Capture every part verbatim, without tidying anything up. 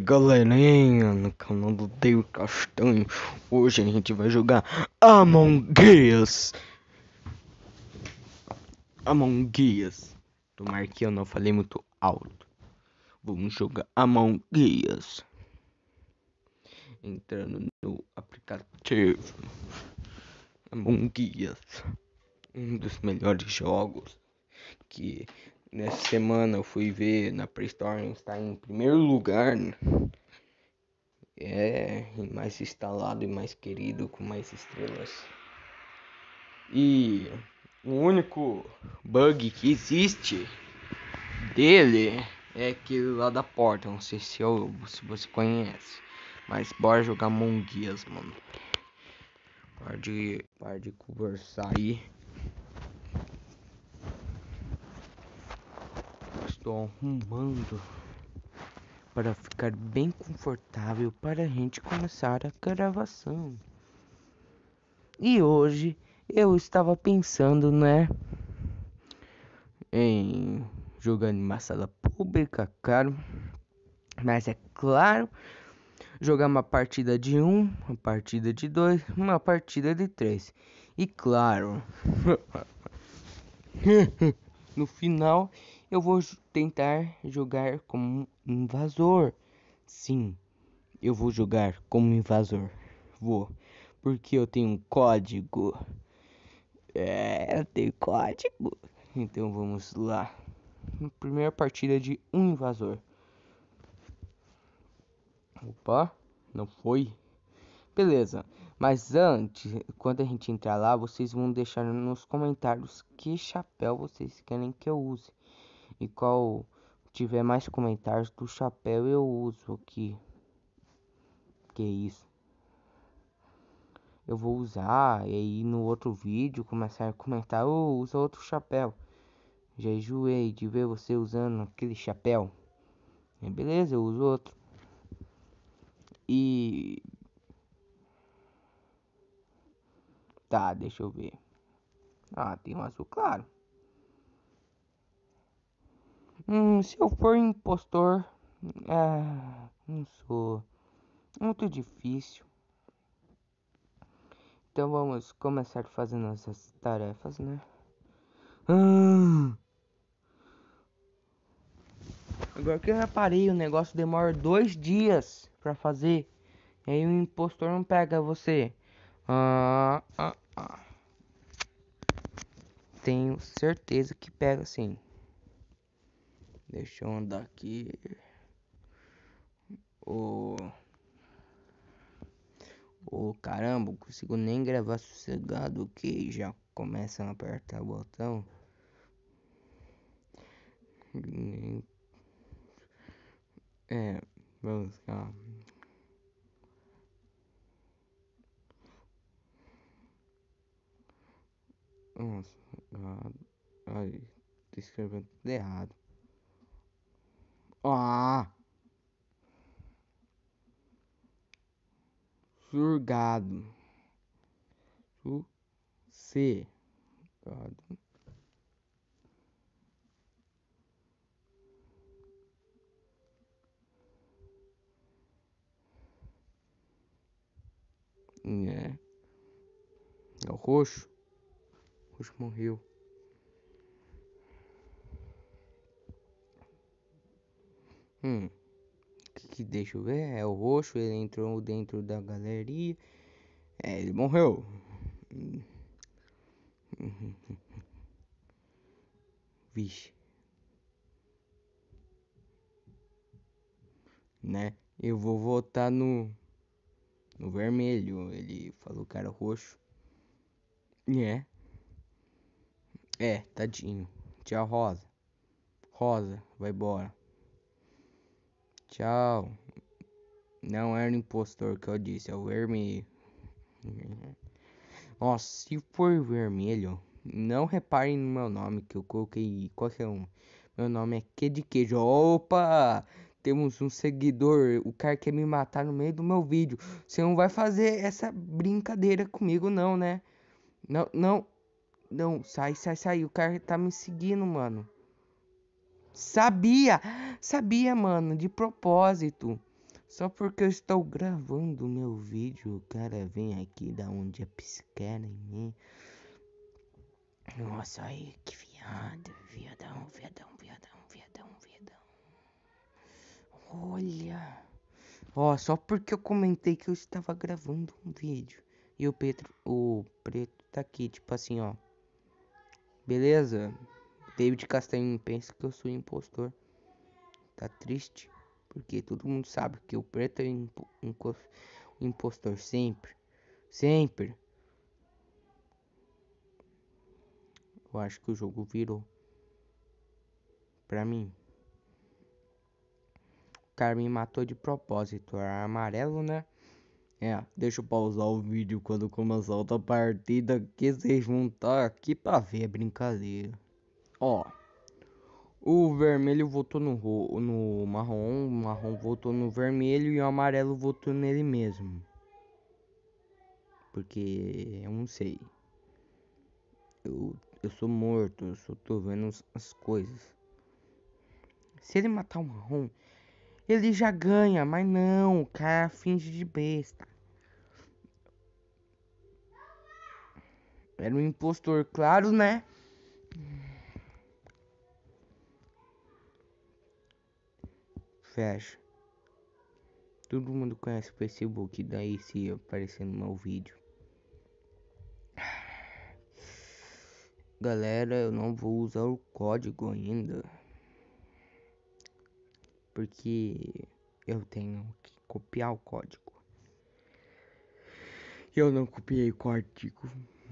galerinha, no canal do Dave Castanho. Hoje a gente vai jogar Among Us. Among Us. Tomara que eu não falei muito alto. Vamos jogar Among Us. Entrando no aplicativo Among Us, um dos melhores jogos que nessa semana eu fui ver na Play Store. Está em primeiro lugar, né? É mais instalado e mais querido, com mais estrelas. E o único bug que existe dele é aquele lá da porta. Não sei se, eu, se você conhece, mas bora jogar Among Us, mano. Para de, para de conversar aí. Estou arrumando para ficar bem confortável para a gente começar a gravação. E hoje eu estava pensando, né, em jogar em uma sala pública, claro. Mas é claro, jogar uma partida de um, uma partida de dois, uma partida de três. E claro, no final eu vou tentar jogar como invasor. Sim, eu vou jogar como invasor. Vou, porque eu tenho um código. É, eu tenho código. Então vamos lá. Primeira partida de um invasor. Opa, não foi? Beleza, mas antes, quando a gente entrar lá, vocês vão deixar nos comentários que chapéu vocês querem que eu use. E qual tiver mais comentários do chapéu eu uso aqui. Que isso? Eu vou usar, e aí no outro vídeo começar a comentar, oh, usa outro chapéu. Já enjoei de ver você usando aquele chapéu. É, beleza, eu uso outro. E... tá, deixa eu ver. Ah, tem um azul claro. Hum, se eu for impostor... Ah, não sou. Muito difícil. Então vamos começar fazendo essas tarefas, né? Ah, agora que eu reparei, o negócio demora dois dias pra fazer. E aí o impostor não pega você. Ah, ah, ah. Tenho certeza que pega sim. Deixa eu andar aqui. Ô, oh, caramba, não consigo nem gravar sossegado que já começa a apertar o botão. É, vamos lá. Nossa, ai, tô escrevendo tudo errado. Ah! Surgado. Sossegado. É. É o roxo. O roxo morreu. Hum. Que, que deixa eu ver? É o roxo. Ele entrou dentro da galeria. É, ele morreu. Vixe. Né? Eu vou votar no. No vermelho. Ele falou que era roxo. É. É, tadinho. Tchau, Rosa. Rosa, vai embora. Tchau. Não era o impostor que eu disse, é o vermelho. Nossa, se for vermelho, não reparem no meu nome que eu coloquei qualquer um. Meu nome é Que de Queijo. Opa! Temos um seguidor. O cara quer me matar no meio do meu vídeo. Você não vai fazer essa brincadeira comigo, não, né? Não, não. Não, sai, sai, sai. O cara tá me seguindo, mano. Sabia! Sabia, mano. De propósito. Só porque eu estou gravando meu vídeo, o cara vem aqui da onde é piscar em mim. Nossa, aí, que viado, viadão, viadão, viadão, viadão, viadão. Olha. Ó, só porque eu comentei que eu estava gravando um vídeo. E o Pedro, o Preto tá aqui, tipo assim, ó. Beleza? David Castanho pensa que eu sou impostor. Tá triste? Porque todo mundo sabe que o Preto é impo impo impostor sempre. Sempre. Eu acho que o jogo virou pra mim. O cara me matou de propósito. Era amarelo, né? É, deixa eu pausar o vídeo quando começar outra partida. Que vocês vão estar aqui pra ver a brincadeira. Ó, o vermelho votou no, no marrom, o marrom votou no vermelho e o amarelo votou nele mesmo. Porque eu não sei. Eu, eu sou morto, eu só tô vendo as coisas. Se ele matar o marrom, ele já ganha, mas não, o cara finge de besta. Era um impostor, claro, né? Fecha. Todo mundo conhece o Facebook, daí se aparecer no meu vídeo. Galera, eu não vou usar o código ainda. Porque eu tenho que copiar o código. Eu não copiei o código.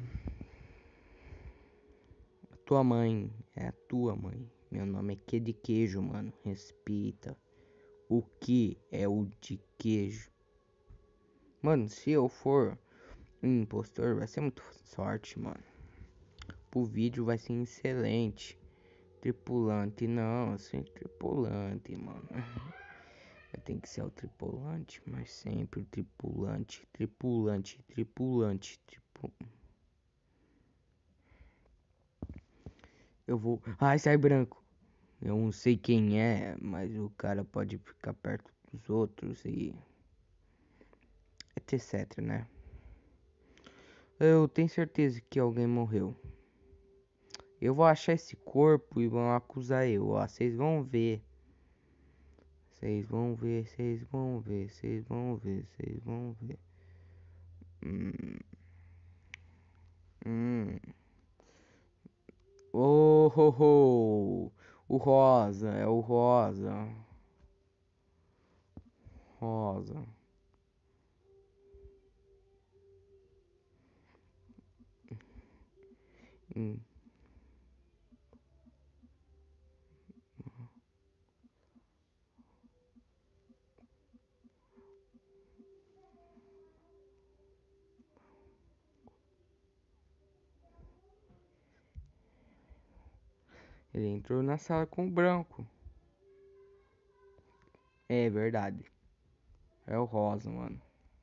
A tua mãe é a tua mãe. Meu nome é que de queijo, mano. Respeita. O que é o de queijo? Mano, se eu for um impostor, vai ser muito sorte, mano. O vídeo vai ser excelente. Tripulante, não, sem tripulante, mano. Tem que ser o tripulante, mas sempre o tripulante, tripulante, tripulante, tripu... Eu vou... Ai, sai branco. Eu não sei quem é, mas o cara pode ficar perto dos outros e... etc, né? Eu tenho certeza que alguém morreu. Eu vou achar esse corpo e vão acusar eu, ó. Vocês vão ver. Vocês vão ver, vocês vão ver, vocês vão ver, vocês vão ver. Hum. Hum. Oh, ho, ho. O rosa, é o rosa. Rosa. Hum. Ele entrou na sala com o branco. É verdade. É o rosa, mano.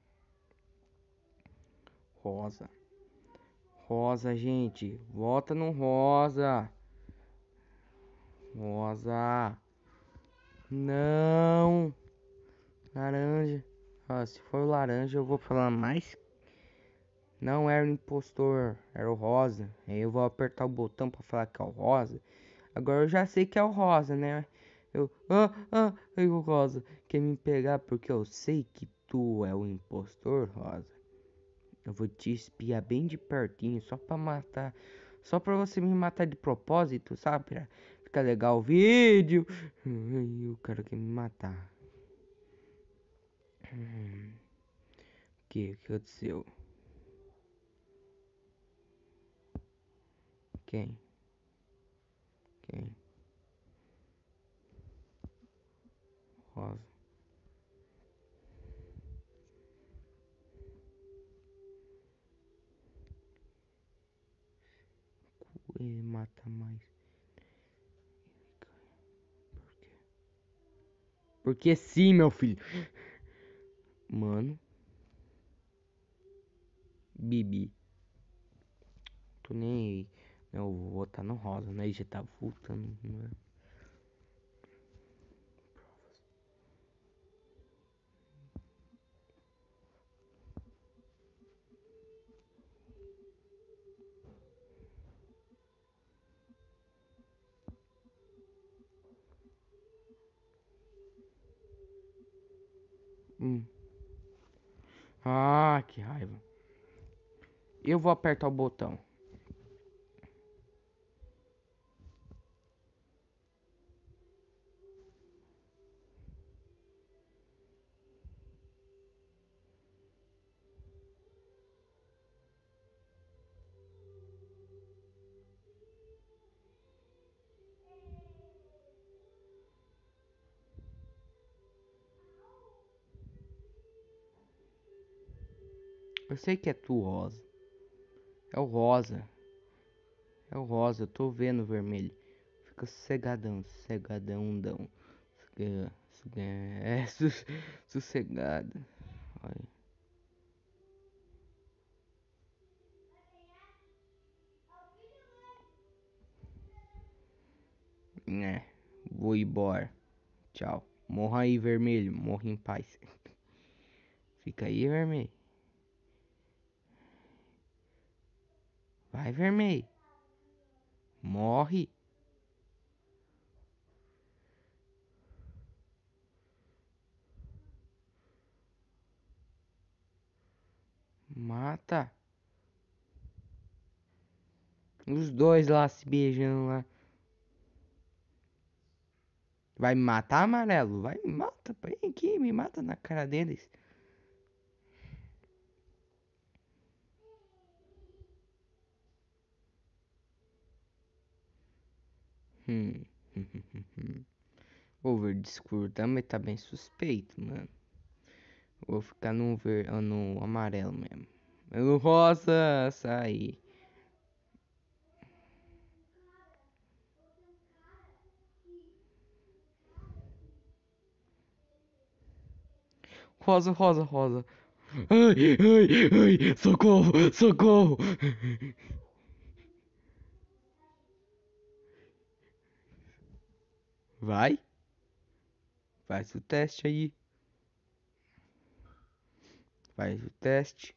Rosa. Rosa, gente. Vota no rosa. Rosa. Não. Laranja. Ah, se for o laranja, eu vou falar mais. Não era o impostor, era o rosa. Aí eu vou apertar o botão pra falar que é o rosa. Agora eu já sei que é o rosa, né? Eu. Ah, ah, aí o rosa quer me pegar porque eu sei que tu é o impostor, rosa. Eu vou te espiar bem de pertinho só pra matar. Só pra você me matar de propósito, sabe? Pra ficar legal o vídeo. Ai, o cara quer me matar. Hum, que que aconteceu? Quem? Quem? Rosa. Ele mata mais. Por quê? Porque sim, meu filho. Mano. Bibi. Tô nem aí. Eu vou votar no rosa, né? Já tá voltando, né? Hum. Ah, que raiva. Eu vou apertar o botão. Eu sei que é tu, Rosa. É o rosa. É o rosa, eu tô vendo o vermelho. Fica sossegadão, sossegadão, dão. Sossega- sossega- É, sus- sossegado. Olha. É, vou embora. Tchau. Morra aí, vermelho. Morra em paz. Fica aí, vermelho. Vai, vermelho. Morre. Mata. Os dois lá se beijando lá. Vai me matar, amarelo? Vai, me mata. Vem aqui, me mata na cara deles. Hum. O verde escuro também tá bem suspeito, mano. Vou ficar no, ver... ah, no amarelo mesmo. O rosa, sai. Rosa, rosa, rosa. Ai, ai, ai, socorro, socorro. Vai, faz o teste aí. Faz o teste.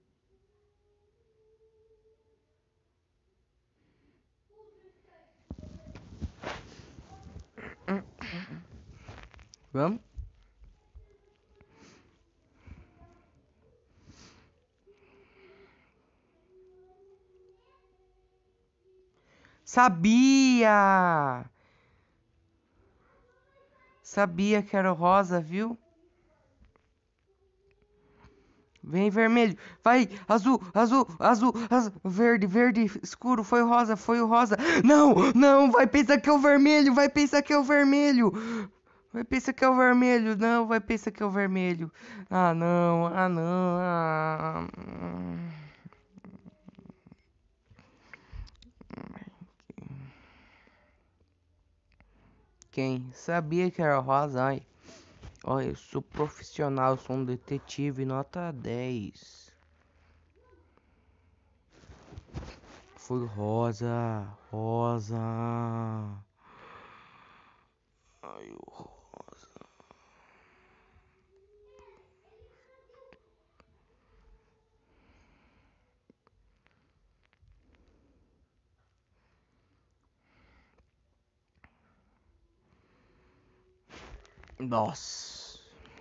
Vamos? Sabia! Sabia que era o rosa, viu? Vem vermelho, vai, azul, azul, azul, azul, verde, verde, escuro, foi o rosa, foi o rosa. Não, não, vai pensar que é o vermelho, vai pensar que é o vermelho. Vai pensar que é o vermelho, não, vai pensar que é o vermelho. Ah, não, ah, não. Ah. Quem sabia que era rosa? Ai, olha, eu sou profissional, sou um detetive, nota dez. Foi rosa, rosa. Ai, o rosa. Nossa.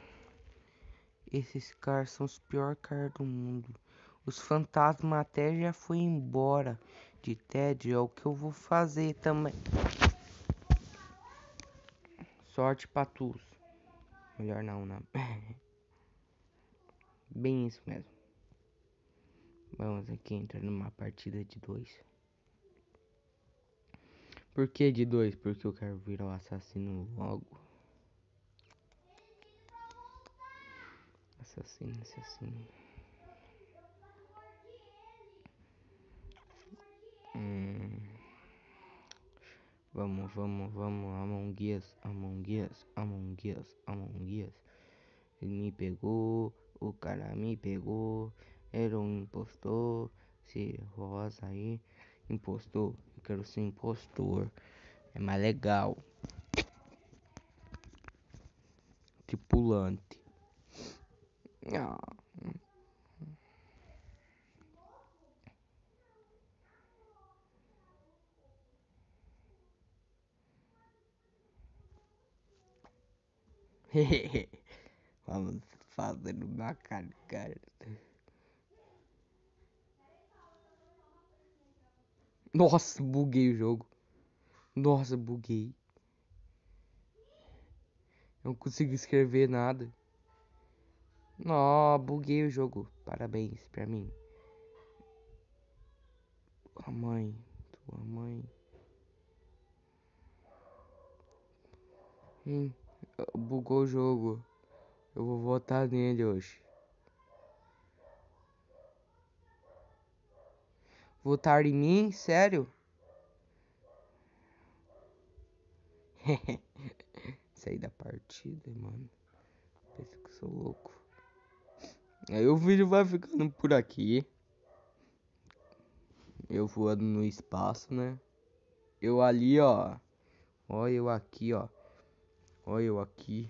Esses caras são os piores caras do mundo. Os fantasmas até já foi embora de Ted. É o que eu vou fazer também. Sorte pra tu. Melhor não, né? Bem isso mesmo. Vamos aqui entrar numa partida de dois. Por que de dois? Porque eu quero virar o assassino logo. Assassino, assassino. Hum. Vamos, vamos, vamos. Among Us, Among Us, Among Us, Among Us. Ele me pegou, o cara me pegou. Era um impostor. Se rosa aí, impostor. Eu quero ser impostor. É mais legal. Tripulante. Ah. Vamos fazendo na cara, cara? Nossa, buguei o jogo. Nossa, buguei. Não consigo escrever nada. Nó, buguei o jogo. Parabéns pra mim. Tua mãe, tua mãe. Hum, bugou o jogo. Eu vou votar nele hoje. Votar em mim? Sério? Saí da partida, mano. Pensa que eu sou louco. Aí o vídeo vai ficando por aqui. Eu voando no espaço, né? Eu ali, ó. Olha eu aqui, ó. Olha eu aqui.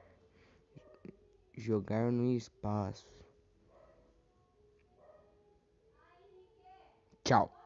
Jogar no espaço. Tchau.